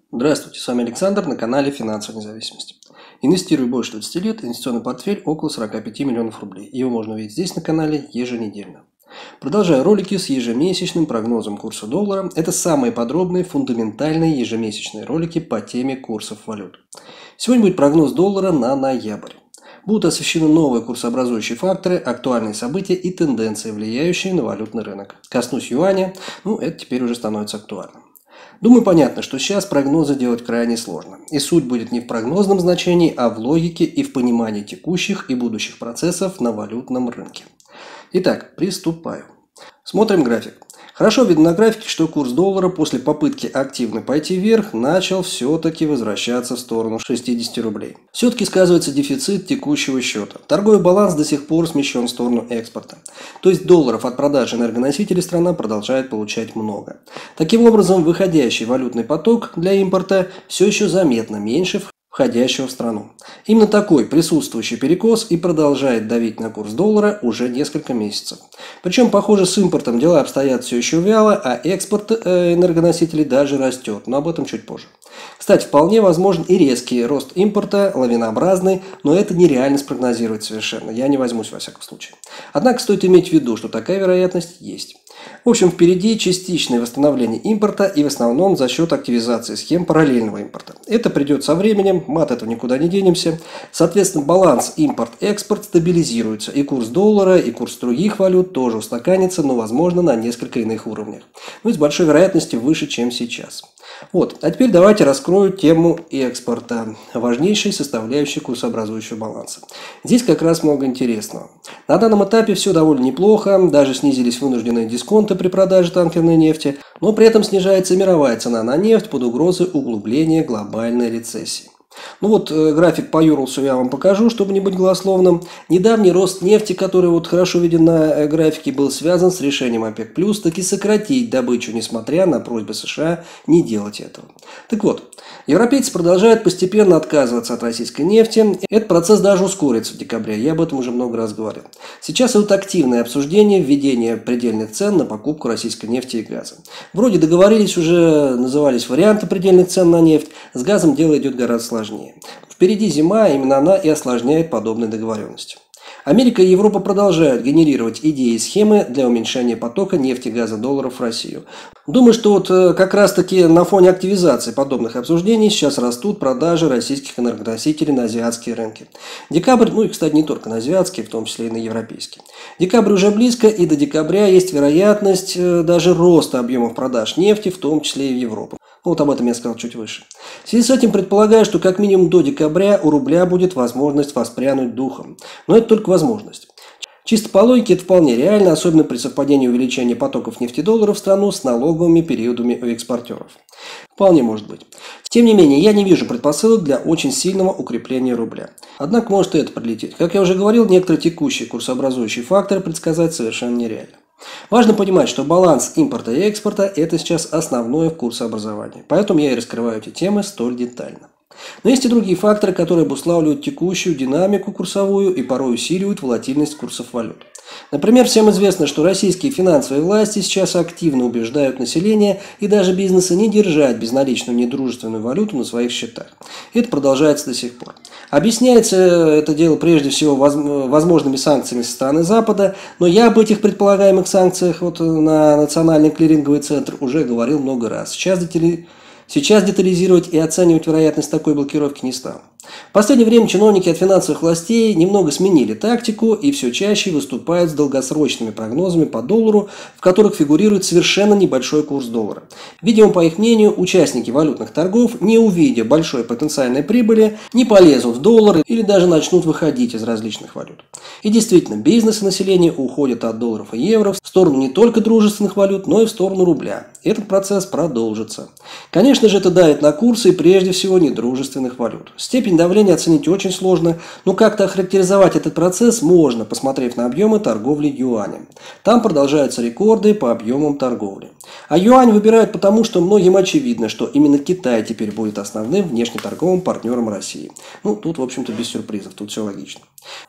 Здравствуйте, с вами Александр на канале «Финансовая независимость». Инвестирую больше 20 лет, инвестиционный портфель около 45 миллионов рублей. Его можно увидеть здесь на канале еженедельно. Продолжаю ролики с ежемесячным прогнозом курса доллара. Это самые подробные, фундаментальные ежемесячные ролики по теме курсов валют. Сегодня будет прогноз доллара на ноябрь. Будут освещены новые курсообразующие факторы, актуальные события и тенденции, влияющие на валютный рынок. Коснусь юаня, это теперь уже становится актуальным. Думаю, понятно, что сейчас прогнозы делать крайне сложно. И суть будет не в прогнозном значении, а в логике и в понимании текущих и будущих процессов на валютном рынке. Итак, приступаю. Смотрим график. Хорошо видно на графике, что курс доллара после попытки активно пойти вверх начал все-таки возвращаться в сторону 60 рублей. Все-таки сказывается дефицит текущего счета. Торговый баланс до сих пор смещен в сторону экспорта. То есть долларов от продажи энергоносителей страна продолжает получать много. Таким образом, выходящий валютный поток для импорта все еще заметно меньше входящего в страну. Именно такой присутствующий перекос и продолжает давить на курс доллара уже несколько месяцев. Причем, похоже, с импортом дела обстоят все еще вяло, а экспорт энергоносителей даже растет, но об этом чуть позже. Кстати, вполне возможен и резкий рост импорта, лавинообразный, но это нереально спрогнозировать совершенно, я не возьмусь во всяком случае. Однако стоит иметь в виду, что такая вероятность есть. В общем, впереди частичное восстановление импорта и в основном за счет активизации схем параллельного импорта. Это придет со временем, мы от этого никуда не денемся. Соответственно, баланс импорт-экспорт стабилизируется. И курс доллара, и курс других валют тоже устаканится, но, возможно, на несколько иных уровнях. И с большой вероятностью выше, чем сейчас. А теперь давайте раскрою тему экспорта, важнейшей составляющей курсообразующего баланса. Здесь как раз много интересного. На данном этапе все довольно неплохо, даже снизились вынужденные дисконты при продаже танкерной нефти, но при этом снижается мировая цена на нефть под угрозой углубления глобальной рецессии. График по Юрлсу я вам покажу, чтобы не быть голословным. Недавний рост нефти, который хорошо виден на графике, был связан с решением ОПЕК+, таки сократить добычу, несмотря на просьбы США не делать этого. Европейцы продолжают постепенно отказываться от российской нефти. Этот процесс даже ускорится в декабре, я об этом уже много раз говорил. Сейчас идут активные обсуждения введения предельных цен на покупку российской нефти и газа. Вроде договорились уже, назывались варианты предельных цен на нефть, с газом дело идет гораздо сложнее. Впереди зима, именно она и осложняет подобные договоренности. Америка и Европа продолжают генерировать идеи и схемы для уменьшения потока нефти, газа, долларов в Россию. Думаю, что как раз таки на фоне активизации подобных обсуждений сейчас растут продажи российских энергоносителей на азиатские рынки. Декабрь, и, кстати, не только на азиатские, в том числе и на европейские. Декабрь уже близко, и до декабря есть вероятность даже роста объемов продаж нефти, в том числе и в Европу. Об этом я сказал чуть выше. В связи с этим предполагаю, что как минимум до декабря у рубля будет возможность воспрянуть духом. Но это только возможность. Чисто по логике это вполне реально, особенно при совпадении увеличения потоков нефтедолларов в страну с налоговыми периодами у экспортеров. Вполне может быть. Тем не менее, я не вижу предпосылок для очень сильного укрепления рубля. Однако может и это пролететь. Как я уже говорил, некоторые текущие курсообразующие факторы предсказать совершенно нереально. Важно понимать, что баланс импорта и экспорта – это сейчас основное в курсообразовании. Поэтому я и раскрываю эти темы столь детально. Но есть и другие факторы, которые обуславливают текущую динамику курсовую и порой усиливают волатильность курсов валют. Например, всем известно, что российские финансовые власти сейчас активно убеждают население и даже бизнесы не держать безналичную недружественную валюту на своих счетах. Это продолжается до сих пор. Объясняется это дело прежде всего возможными санкциями со стороны Запада, но я об этих предполагаемых санкциях на Национальный клиринговый центр уже говорил много раз. Сейчас детализировать и оценивать вероятность такой блокировки не стал. В последнее время чиновники от финансовых властей немного сменили тактику и все чаще выступают с долгосрочными прогнозами по доллару, в которых фигурирует совершенно небольшой курс доллара. Видимо, по их мнению, участники валютных торгов, не увидя большой потенциальной прибыли, не полезут в доллары или даже начнут выходить из различных валют. И действительно, бизнес и население уходят от долларов и евро в сторону не только дружественных валют, но и в сторону рубля. Этот процесс продолжится. Конечно же, это давит на курсы и прежде всего недружественных валют. Степень давления оценить очень сложно, но как-то охарактеризовать этот процесс можно, посмотрев на объемы торговли юанем. Там продолжаются рекорды по объемам торговли. А юань выбирают потому, что многим очевидно, что именно Китай теперь будет основным внешнеторговым партнером России. Тут, в общем-то, без сюрпризов, тут все логично.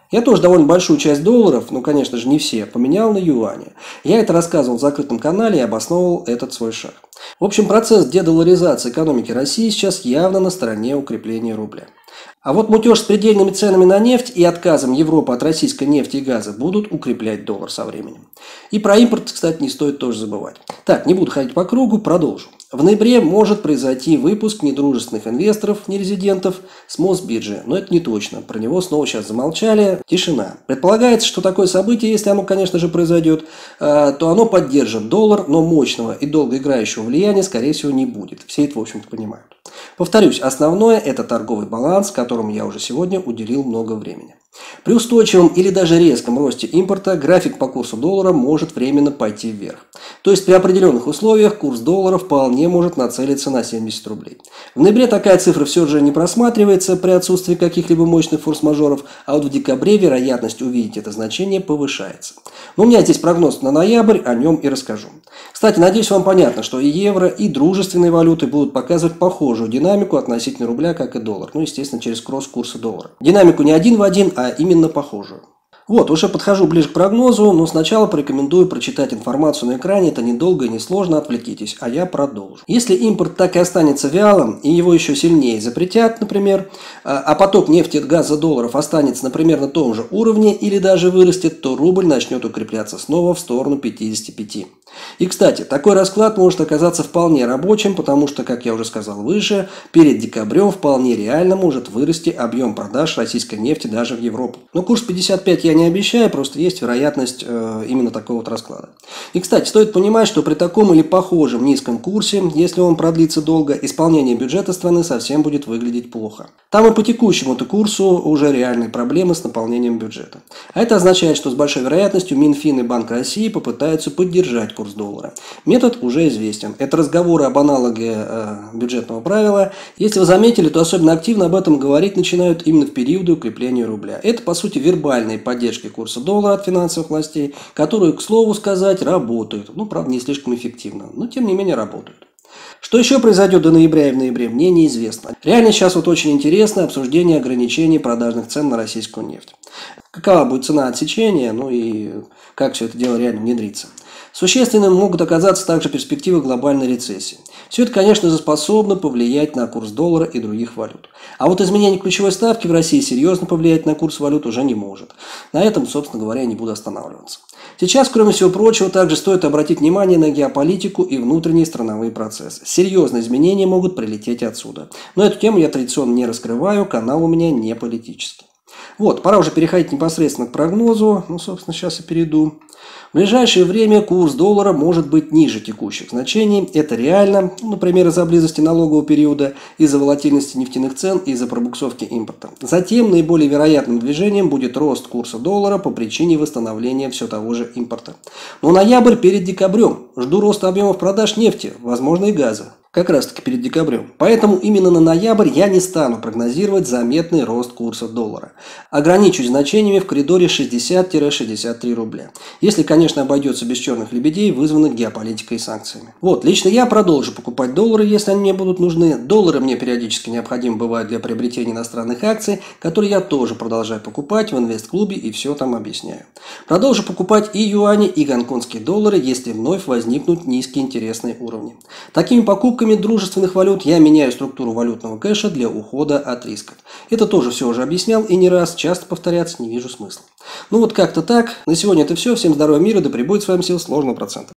Я тоже довольно большую часть долларов, ну, конечно же, не все, поменял на юани. Я это рассказывал в закрытом канале и обосновывал этот свой шаг. В общем, процесс дедоларизации экономики России сейчас явно на стороне укрепления рубля. А вот мутеж с предельными ценами на нефть и отказом Европы от российской нефти и газа будут укреплять доллар со временем. И про импорт, кстати, не стоит тоже забывать. Так, не буду ходить по кругу, продолжу. В ноябре может произойти выпуск недружественных инвесторов, нерезидентов с Мосбиржи, но это не точно. Про него снова сейчас замолчали. Тишина. Предполагается, что такое событие, если оно, конечно же, произойдет, то оно поддержит доллар, но мощного и долгоиграющего влияния, скорее всего, не будет. Все это, в общем-то, понимают. Повторюсь, основное – это торговый баланс, которому я уже сегодня уделил много времени. При устойчивом или даже резком росте импорта график по курсу доллара может временно пойти вверх. То есть при определенных условиях курс доллара вполне может нацелиться на 70 рублей. В ноябре такая цифра все же не просматривается при отсутствии каких-либо мощных форс-мажоров, а вот в декабре вероятность увидеть это значение повышается. Но у меня здесь прогноз на ноябрь, о нем и расскажу. Кстати, надеюсь, вам понятно, что и евро, и дружественные валюты будут показывать похожую динамику относительно рубля, как и доллар. Ну, естественно, через кросс курса доллара. Динамику не один в один, а именно похожую. Вот, уже подхожу ближе к прогнозу, но сначала порекомендую прочитать информацию на экране. Это недолго и несложно, отвлекитесь, а я продолжу. Если импорт так и останется вялым, и его еще сильнее запретят, например, а поток нефти, газа, долларов останется, например, на том же уровне или даже вырастет, то рубль начнет укрепляться снова в сторону 55. И, кстати, такой расклад может оказаться вполне рабочим, потому что, как я уже сказал выше, перед декабрем вполне реально может вырасти объем продаж российской нефти даже в Европу. Но курс 55 я не обещаю, просто есть вероятность именно такого вот расклада. И, кстати, стоит понимать, что при таком или похожем низком курсе, если он продлится долго, исполнение бюджета страны совсем будет выглядеть плохо. Там и по текущему-то курсу уже реальные проблемы с наполнением бюджета. А это означает, что с большой вероятностью Минфин и Банк России попытаются поддержать курс доллара. Метод уже известен. Это разговоры об аналоге бюджетного правила. Если вы заметили, то особенно активно об этом говорить начинают именно в периоды укрепления рубля. Это, по сути, вербальные поддержки курса доллара от финансовых властей, которые, к слову сказать, работают. Ну, правда, не слишком эффективно, но тем не менее работают. Что еще произойдет до ноября и в ноябре, мне неизвестно. Реально сейчас вот очень интересно обсуждение ограничений продажных цен на российскую нефть. Какова будет цена отсечения, ну и как все это дело реально внедрится. Существенным могут оказаться также перспективы глобальной рецессии. Все это, конечно же, способно повлиять на курс доллара и других валют. А вот изменение ключевой ставки в России серьезно повлиять на курс валют уже не может. На этом, собственно говоря, не буду останавливаться. Сейчас, кроме всего прочего, также стоит обратить внимание на геополитику и внутренние страновые процессы. Серьезные изменения могут прилететь отсюда. Но эту тему я традиционно не раскрываю, канал у меня не политический. Вот, пора уже переходить непосредственно к прогнозу. Ну, собственно, сейчас я перейду. В ближайшее время курс доллара может быть ниже текущих значений. Это реально, например, из-за близости налогового периода, из-за волатильности нефтяных цен и из-за пробуксовки импорта. Затем наиболее вероятным движением будет рост курса доллара по причине восстановления все того же импорта. Но ноябрь перед декабрем. Жду роста объемов продаж нефти, возможно и газа. Как раз таки перед декабрем. Поэтому именно на ноябрь я не стану прогнозировать заметный рост курса доллара. Ограничусь значениями в коридоре 60-63 рубля. Если, конечно, обойдется без черных лебедей, вызванных геополитикой и санкциями. Вот, лично я продолжу покупать доллары, если они мне будут нужны. Доллары мне периодически необходимы бывают для приобретения иностранных акций, которые я тоже продолжаю покупать в инвест-клубе и все там объясняю. Продолжу покупать и юани, и гонконгские доллары, если вновь возникнут низкие интересные уровни. Такими покупками дружественных валют я меняю структуру валютного кэша для ухода от рисков. Это тоже все уже объяснял и не раз, часто повторяться не вижу смысла. Ну вот как-то так. На сегодня это все. Всем здоровья, мира, да пребудет с вами сила сложного процента.